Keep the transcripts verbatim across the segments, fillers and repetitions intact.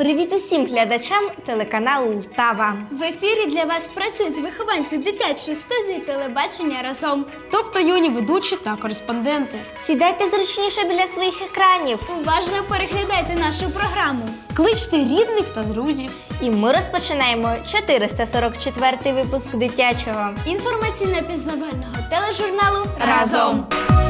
Привіт усім глядачам телеканалу Лтава. В ефірі для вас працюють вихованці дитячої студії телебачення «Разом». Тобто юні ведучі та кореспонденти. Сідайте зручніше біля своїх екранів. Уважно переглядайте нашу програму. Кличте рідних та друзів. І ми розпочинаємо чотириста сорок четвертий випуск дитячого інформаційно-пізнавального тележурналу «Разом».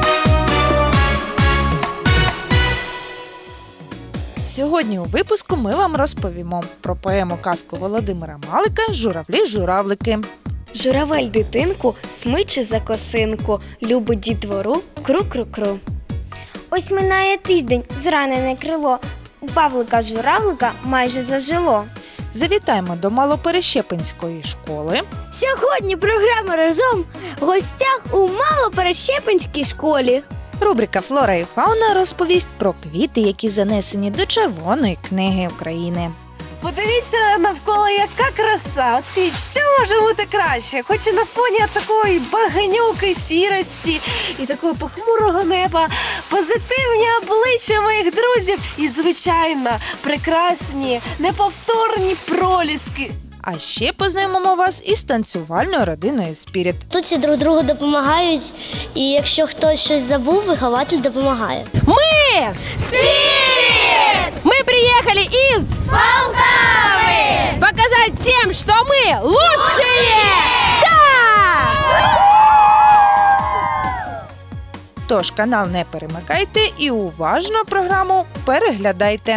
Сьогодні у випуску ми вам розповімо про поему-казку Володимира Малика «Журавлі-журавлики». Журавель дитинку смиче за косинку, любить дітвору кру-кру-кру. Ось минає тиждень, зранене крило, у Павлика-журавлика майже зажило. Завітаємо до Малоперещепинської школи. Сьогодні програма «Разом» в гостях у Малоперещепинській школі. Рубрика «Флора і фауна» розповість про квіти, які занесені до Червоної книги України. Подивіться навколо, яка краса. От скажіть, що може бути краще? Хоч і на фоні такої баганюки, сірості і такого похмурого неба, позитивні обличчя моїх друзів і, звичайно, прекрасні, неповторні проліски. А ще познайомимо вас із танцювальною родиною «Спіріт». Тут всі друг другу допомагають, і якщо хтось щось забув, вихователь допомагає. Ми! Спіріт! Мы приехали из Полтави! показать всем, что мы лучшие! Да! Тож канал не перемикайте і уважно програму переглядайте.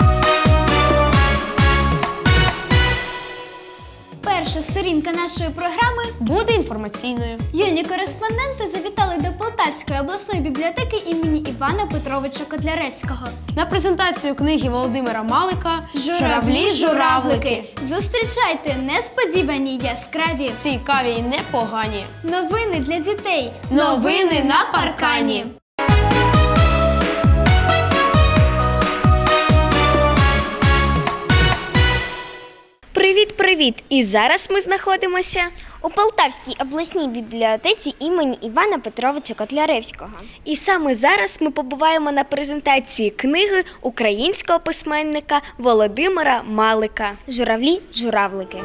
Перша сторінка нашої програми Буде інформаційною. юні кореспонденти завітали до Полтавської обласної бібліотеки імені Івана Петровича Котляревського. На презентацію книги Володимира Малика «Журавлі-журавлики». Зустрічайте несподівані, яскраві цікаві і непогані новини для дітей. Новини на паркані. Привіт-привіт! І зараз ми знаходимося у Полтавській обласній бібліотеці імені Івана Петровича Котляревського. І саме зараз ми побуваємо на презентації книги українського письменника Володимира Малика «Журавлі-журавлики».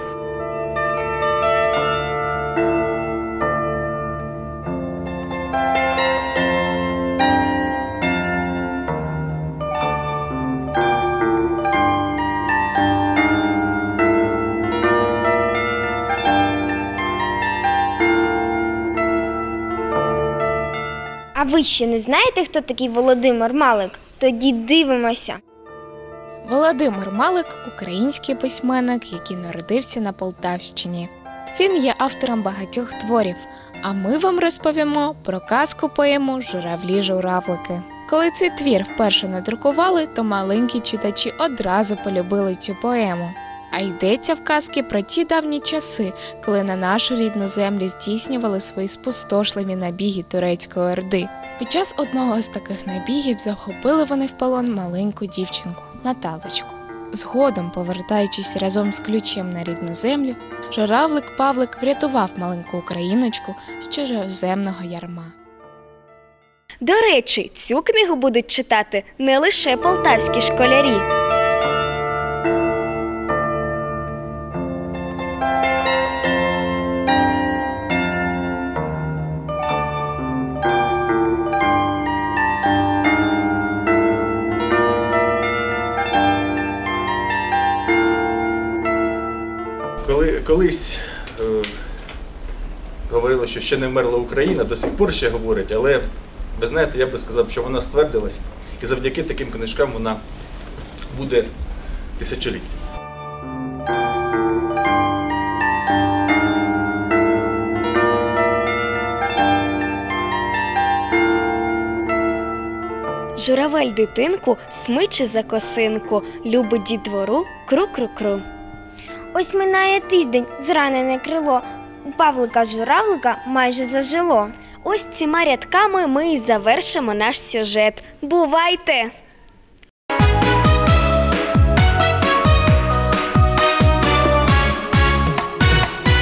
А ви ще не знаєте, хто такий Володимир Малик? Тоді дивимося. Володимир Малик – український письменник, який народився на Полтавщині. Він є автором багатьох творів, а ми вам розповімо про казку-поему «Журавлі-журавлики». Коли цей твір вперше надрукували, то маленькі читачі одразу полюбили цю поему. А йдеться в казці про ті давні часи, коли на нашу рідну землю здійснювали свої спустошливі набіги турецької орди. Під час одного з таких набігів захопили вони в полон маленьку дівчинку – Наталочку. Згодом, повертаючись разом з ключем на рідну землю, журавлик Павлик врятував маленьку україночку з чужоземного ярма. До речі, цю книгу будуть читати не лише полтавські школярі. Коли, колись е, говорили, що ще не вмерла Україна, до сих пор ще говорять, але ви знаєте, я би сказав, що вона ствердилась, і завдяки таким книжкам вона буде тисячоліття. Журавель дитинку смиче за косинку, любить дітвору кру-кру-кру. Ось минає тиждень, зранене крило, у Павлика-журавлика майже зажило. Ось цими рядками ми і завершимо наш сюжет. Бувайте!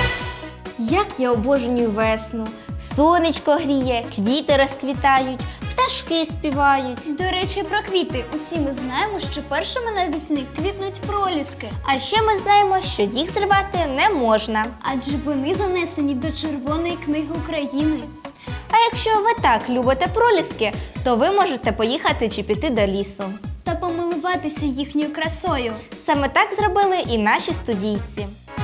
Як я обожнюю весну. Сонечко гріє, квіти розквітають, пташки співають. До речі, про квіти. Усі ми знаємо, що першими навесни квітнуть проліски. А ще ми знаємо, що їх зривати не можна. Адже вони занесені до Червоної книги України. А якщо ви так любите проліски, то ви можете поїхати чи піти до лісу. Та помилуватися їхньою красою. Саме так зробили і наші студійці.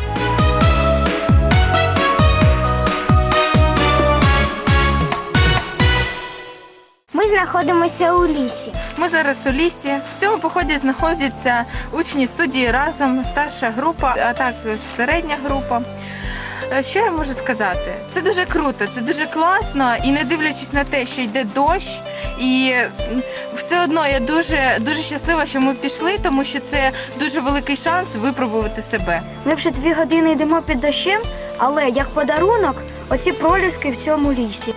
Ми знаходимося у лісі. Ми зараз у лісі. В цьому поході знаходяться учні студії «Разом», старша група, а також середня група. Що я можу сказати? Це дуже круто, це дуже класно, і не дивлячись на те, що йде дощ, і все одно я дуже, дуже щаслива, що ми пішли, тому що це дуже великий шанс випробувати себе. Ми вже дві години йдемо під дощем, але як подарунок оці проліски в цьому лісі.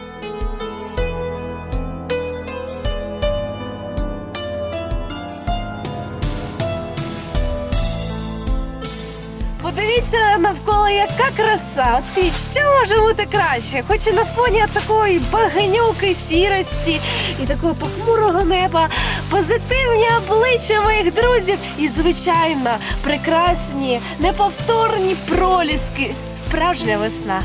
Подивіться навколо, яка краса. От скажіть, що може бути краще? Хоч і на фоні такої багнюки, сірості і такого похмурого неба, позитивні обличчя моїх друзів і, звичайно, прекрасні, неповторні проліски. Справжня весна.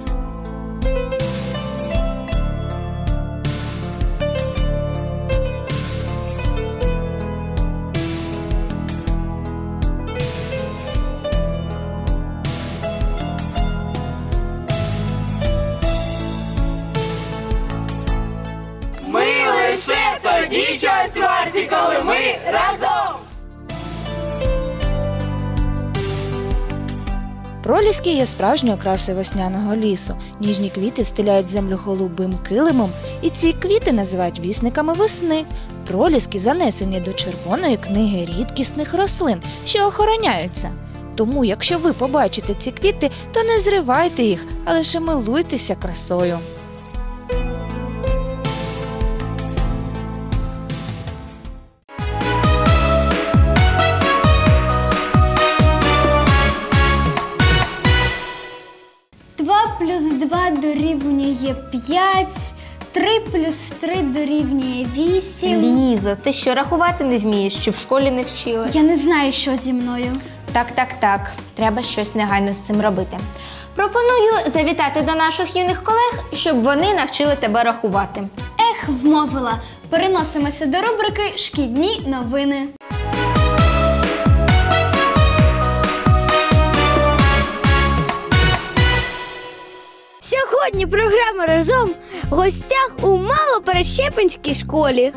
Ми лише тоді чогось варті, коли ми разом! Проліски є справжньою красою весняного лісу. Ніжні квіти стиляють землю голубим килимом, і ці квіти називають вісниками весни. Проліски занесені до Червоної книги рідкісних рослин, що охороняються. Тому, якщо ви побачите ці квіти, то не зривайте їх, а лише милуйтеся красою. два плюс два дорівнює п'ять, три плюс три дорівнює вісім. Лізо, ти що, рахувати не вмієш, чи в школі не вчилась? Я не знаю, що зі мною. Так, так, так. Треба щось негайно з цим робити. Пропоную завітати до наших юних колег, щоб вони навчили тебе рахувати. Ех, вмовила. Переносимося до рубрики «Шкідні новини». Сьогодні програма «Разом» в гостях у Малоперещепинській школі.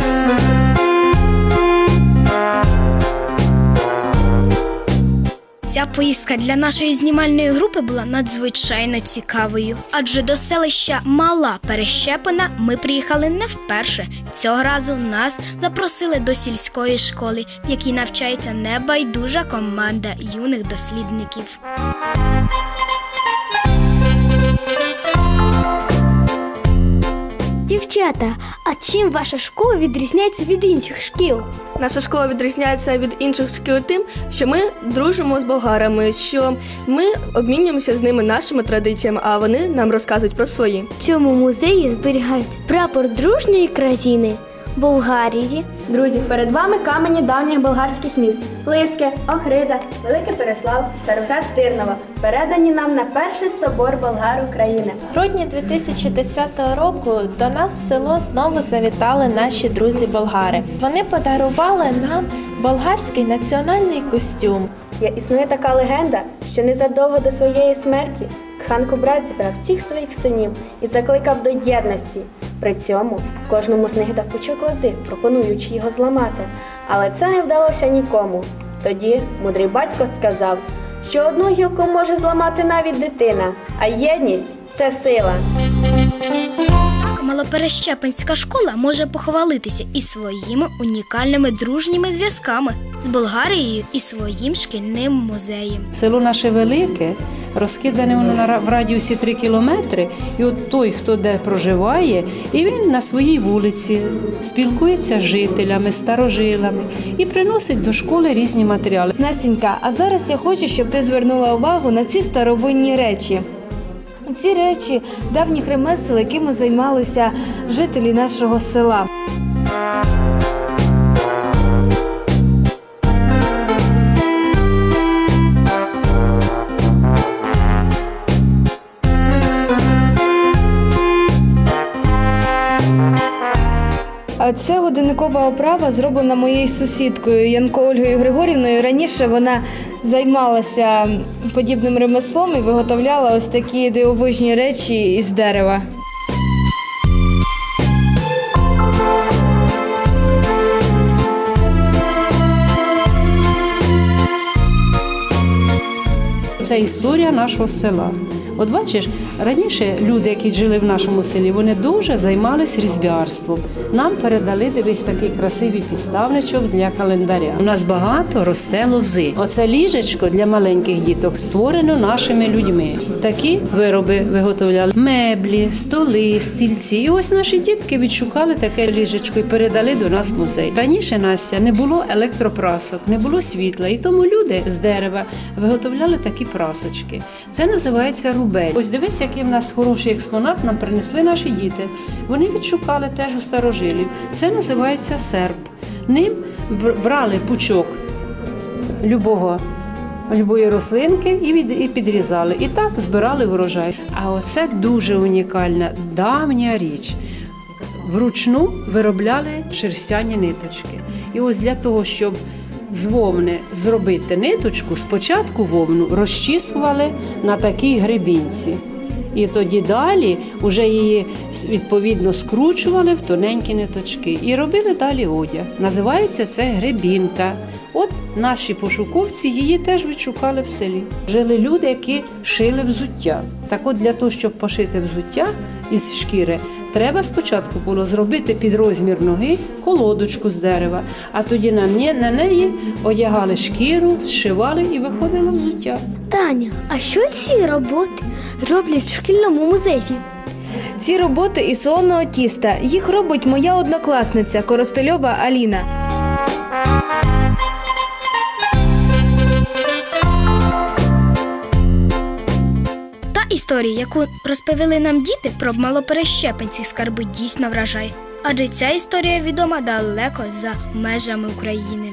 Ця поїздка для нашої знімальної групи була надзвичайно цікавою. Адже до селища Мала Перещепина ми приїхали не вперше. Цього разу нас запросили до сільської школи, в якій навчається небайдужа команда юних дослідників. Дівчата, а чим ваша школа відрізняється від інших шкіл? Наша школа відрізняється від інших шкіл тим, що ми дружимо з болгарами, що ми обмінюємося з ними нашими традиціями, а вони нам розказують про свої. В цьому музеї зберігають прапор дружньої країни Болгарії. Друзі, перед вами камені давніх болгарських міст – Лиски, Охрида, Великий Переслав, Цароград, Тирнова, передані нам на перший собор болгар України. В грудні дві тисячі десятого року до нас в село знову завітали наші друзі-болгари. Вони подарували нам болгарський національний костюм. Є існує така легенда, що незадовго до своєї смерті хан Кубрат зібрав всіх своїх синів і закликав до єдності. При цьому кожному з них дав пучок лози, пропонуючи його зламати. Але це не вдалося нікому. Тоді мудрий батько сказав, що одну гілку може зламати навіть дитина, а єдність – це сила. Малоперещепинська школа може похвалитися і своїми унікальними дружніми зв'язками з Болгарією і своїм шкільним музеєм. Село наше велике, розкидане воно в радіусі три кілометри, і от той, хто де проживає, і він на своїй вулиці спілкується з жителями, старожилами і приносить до школи різні матеріали. Настенька, а зараз я хочу, щоб ти звернула увагу на ці старовинні речі. Ці речі – давніх ремесел, якими займалися жителі нашого села. А це годинникова оправа, зроблена моєю сусідкою Янко Ольгою Григорівною. Раніше вона займалася подібним ремеслом і виготовляла ось такі дивовижні речі із дерева. Це історія нашого села. От бачиш, раніше люди, які жили в нашому селі, вони дуже займалися різьбярством. Нам передали, дивись, такий красивий підставничок для календаря. У нас багато росте лози. Оце ліжечко для маленьких діток створено нашими людьми. Такі вироби виготовляли. Меблі, столи, стільці. І ось наші дітки відшукали таке ліжечко і передали до нас в музей. Раніше, Настя, не було електропрасок, не було світла. І тому люди з дерева виготовляли такі прасочки. Це називається рубель. Ось дивись, який в нас хороший експонат нам принесли наші діти. Вони відшукали теж у старожилів. Це називається серп. Ним брали пучок любого, любої рослинки і, від, і підрізали. І так збирали врожай. А оце дуже унікальна, давня річ. Вручну виробляли шерстяні ниточки. І ось для того, щоб з вовни зробити ниточку, спочатку вовну розчісували на такій гребінці. І тоді далі вже її відповідно скручували в тоненькі ниточки і робили далі одяг. Називається це гребінка. От наші пошуковці її теж відшукали в селі. Жили люди, які шили взуття. Так от для того, щоб пошити взуття із шкіри, треба спочатку було зробити під розмір ноги колодочку з дерева, а тоді на неї одягали шкіру, зшивали і виходило взуття. Таня, а що ці роботи роблять в шкільному музеї? Ці роботи із солоного тіста. Їх робить моя однокласниця Коростельова Аліна. Історія, яку розповіли нам діти про малоперещепинці скарби, дійсно вражає. Адже ця історія відома далеко за межами України.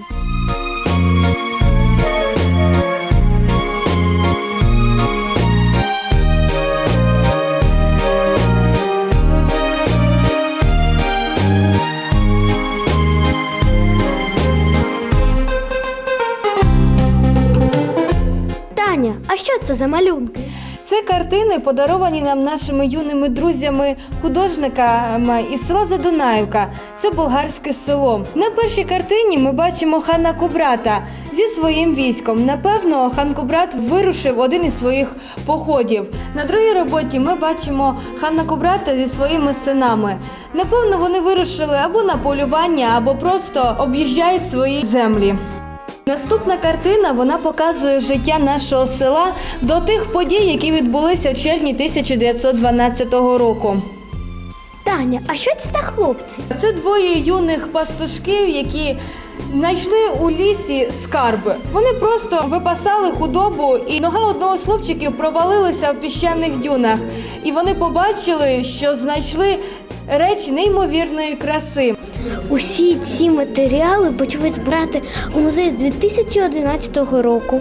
Таня, а що це за малюнки? Це картини, подаровані нам нашими юними друзями-художниками із села Задунаївка. Це болгарське село. На першій картині ми бачимо хана Кубрата зі своїм військом. Напевно, хан Кубрат вирушив один із своїх походів. На другій роботі ми бачимо хана Кубрата зі своїми синами. Напевно, вони вирушили або на полювання, або просто об'їжджають свої землі. Наступна картина, вона показує життя нашого села до тих подій, які відбулися в червні тисяча дев'ятсот дванадцятого року. Таня, а що це за хлопці? Це двоє юних пастушків, які знайшли у лісі скарби. Вони просто випасали худобу, і нога одного з хлопчиків провалилася в піщаних дюнах. І вони побачили, що знайшли речі неймовірної краси. Усі ці матеріали почали збирати у музей з дві тисячі одинадцятого року.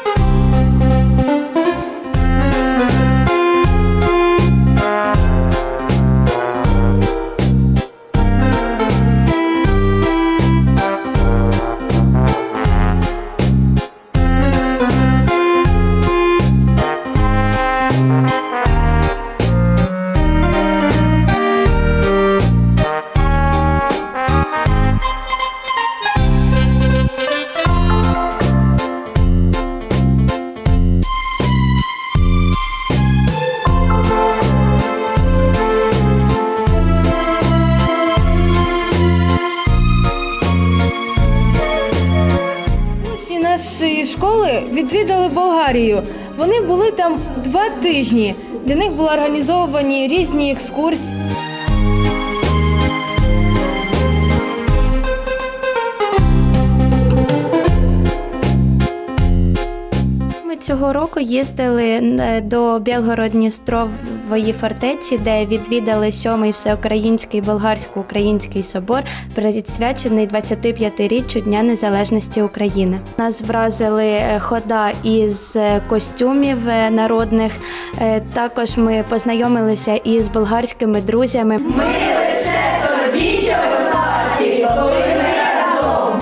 Нашої школи відвідали Болгарію. Вони були там два тижні. Для них були організовані різні екскурсії. цього року їздили е, до Білгород-Дністрової фортеці, де відвідали сьомий всеукраїнський болгарсько-український собор, присвячений двадцятип'ятиріччю Дня Незалежності України. Нас вразили е, хода із е, костюмів е, народних. Е, також ми познайомилися із болгарськими друзями. Ми лише тоді чогось варті, коли ми разом.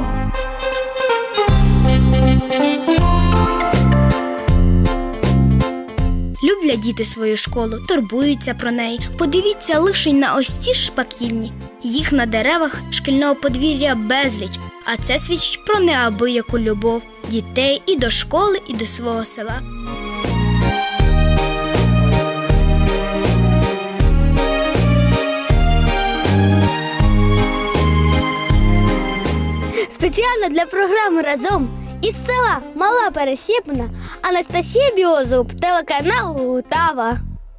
Люблять діти свою школу, турбуються про неї. Подивіться лише на ось ці шпаківні. Їх на деревах шкільного подвір'я безліч, а це свідчить про неабияку любов дітей і до школи, і до свого села. Спеціально для програми «Разом» із села Мала Перещепна Анастасія Біозуб, телеканал Лтава.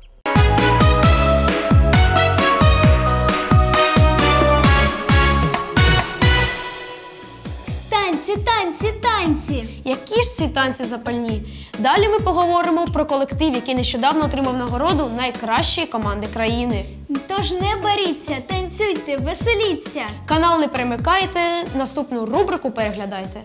Танці, танці, танці! Які ж ці танці запальні? Далі ми поговоримо про колектив, який нещодавно отримав нагороду найкращої команди країни. Тож не боріться, танцюйте, веселіться! Канал не перемикайте, наступну рубрику переглядайте.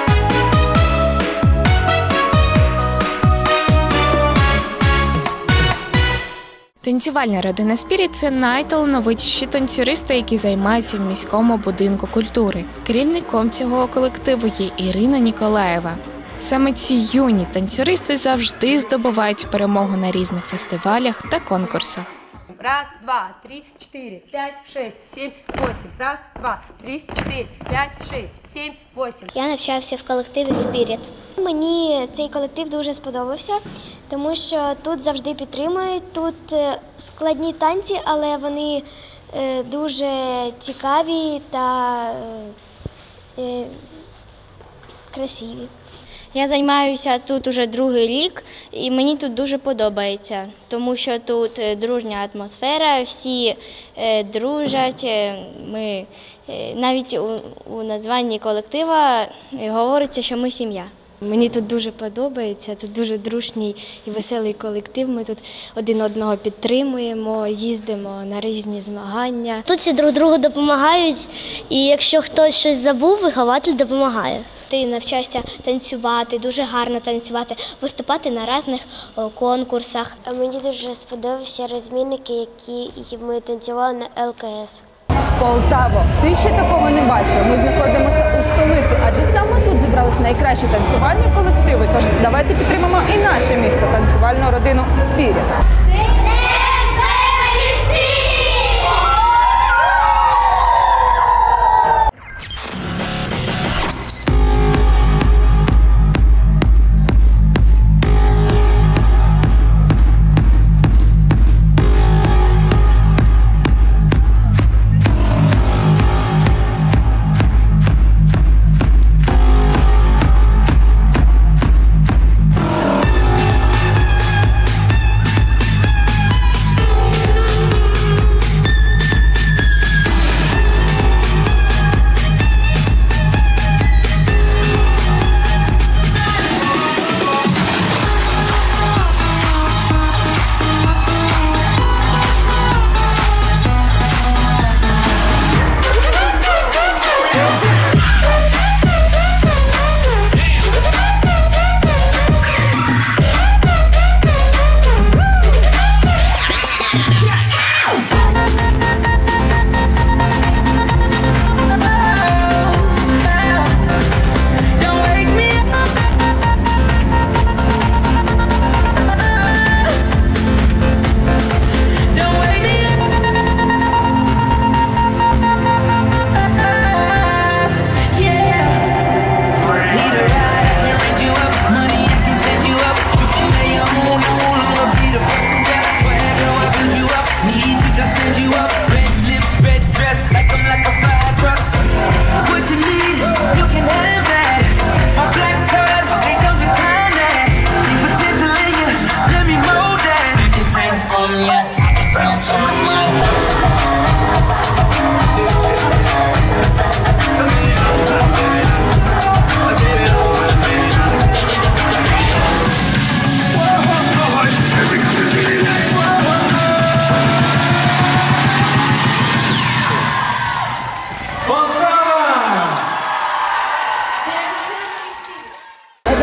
Танцювальна родина «Спіріт» – це найталановитіші танцюристи, які займаються в міському будинку культури. Керівником цього колективу є Ірина Ніколаєва. Саме ці юні танцюристи завжди здобувають перемогу на різних фестивалях та конкурсах. Раз, два, три, четыре, пять, шесть, семь, восемь. Раз, два, три, четыре, пять, шесть, семь, восемь. Я навчався в колективі «Спіріт». Мені цей колектив дуже сподобався, тому що тут завжди підтримують, тут е, складні танці, але вони е, дуже цікаві та е, е, красиві. Я займаюся тут уже другий рік, і мені тут дуже подобається, тому що тут дружня атмосфера, всі е, дружать. Ми е, навіть у, у названні колектива говориться, що ми сім'я. Мені тут дуже подобається, тут дуже дружній і веселий колектив. Ми тут один одного підтримуємо, їздимо на різні змагання. Тут всі друг другу допомагають, і якщо хтось щось забув, вихователь допомагає. Ти навчаєшся танцювати, дуже гарно танцювати, виступати на різних конкурсах. Мені дуже сподобалися розмінники, які ми танцювали на ел ка ес. Полтаво, ти ще такого не бачив. Ми знаходимося у столиці, адже саме тут зібрались найкращі танцювальні колективи. Тож давайте підтримаємо і наше місто, танцювальну родину «Спіріт».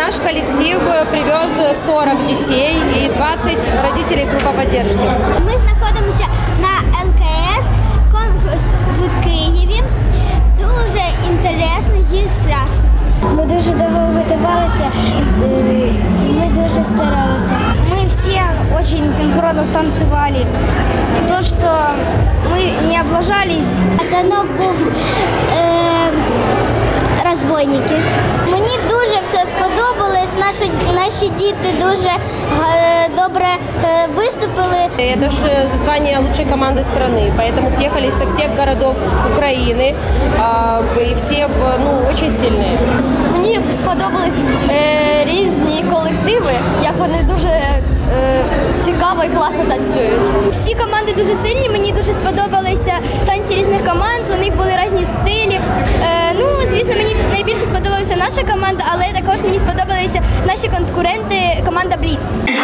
наш коллектив привез сорок детей и двадцать родителей группа поддержки. Ми знаходимося на ел ка ес, конкурс в Києві. Дуже інтересно і страшно. Ми дуже довго готувалися, ми дуже старалися. Мы все очень синхронно станцевали. То, что мы не облажались. Танок був е, розбойники. Мені дуже все сподобалось. Наші, наші діти дуже е, добре е, виступили. Это же звание лучшей команды страны, поэтому съехались со всех городов Украины, а, и все ну, очень сильные. Мені сподобались е, різні колективи, як вони дуже е, цікаво і класно танцюють. Всі команди дуже сильні, мені дуже сподобалися танці різних команд, у них були різні стилі. Е, ну, звісно, мені найбільше сподобалася наша команда, але також мені сподобалися наші конкуренти, команда Бліц.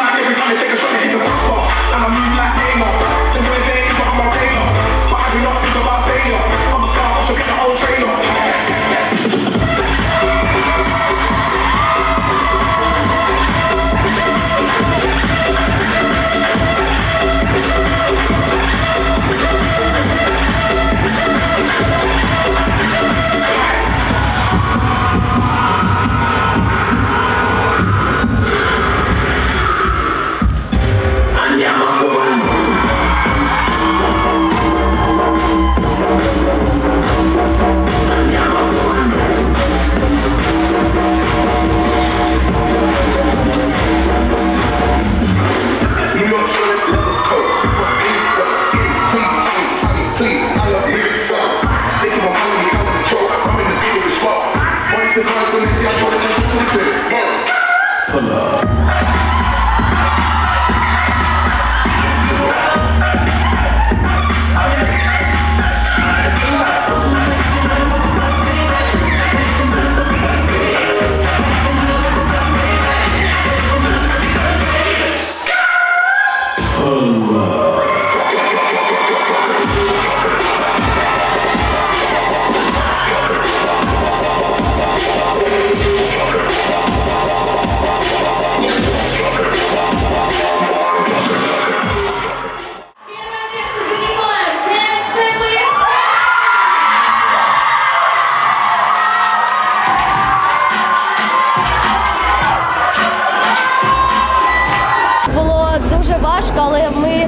важко, але ми,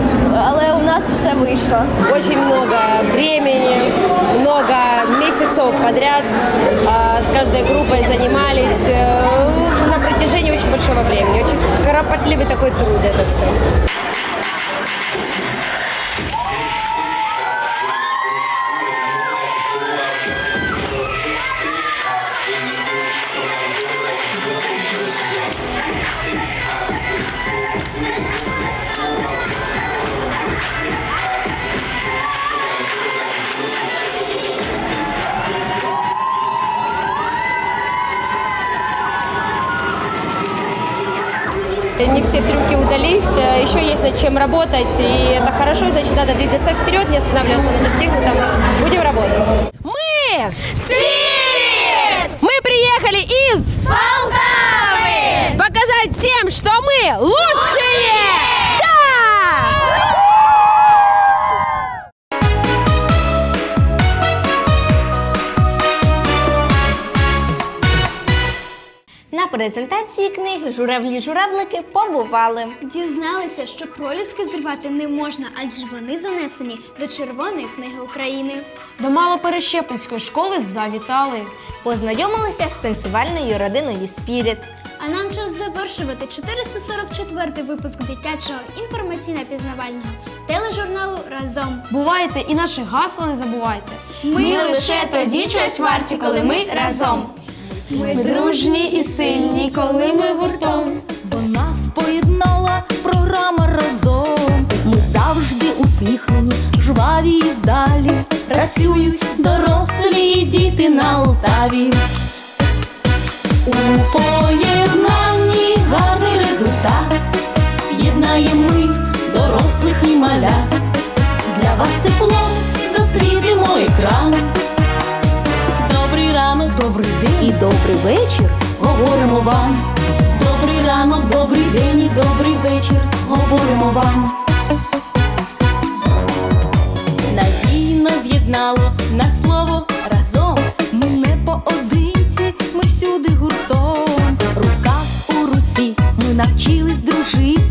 але у нас все вийшло. Очень много времени, много месяцев подряд а, с каждой группой занимались а, на протяжении очень большого времени. Очень кропотливый такой труд это все. Не все трюки удались, еще есть над чем работать, и это хорошо, значит, надо двигаться вперед, не останавливаться на достигнутом. Будем работать. Мы! Спирит! Мы приехали из Полтавы! Показать всем, что мы лучшие! На презентації книги «Журавлі-журавлики» побували. Дізналися, що проліски зривати не можна, адже вони занесені до Червоної книги України. До Малоперещепинської школи завітали. Познайомилися з танцювальною родиною «Спіріт». А нам час завершувати чотириста сорок четвертий випуск дитячого інформаційно-пізнавального тележурналу «Разом». Бувайте і наше гасло не забувайте. Ми лише тоді чогось варті, коли ми разом. Ми дружні і сильні, коли ми гуртом. Бо нас поєднала програма «Разом». Ми завжди усміхнені, жваві і вдалі. Працюють дорослі і діти на Алтаві. У поєднанні гарний результат. Єднаємо ми дорослих і малят. Для вас тепло засвітимо екран. Добрий ранок, добрий день і добрий вечір. говоримо вам. Добрий ранок, добрий день і добрий вечір, говоримо вам. Надійно з'єднало нас слово разом. Ми не поодинці, ми всюди гуртом. Рука у руці, ми навчились дружити.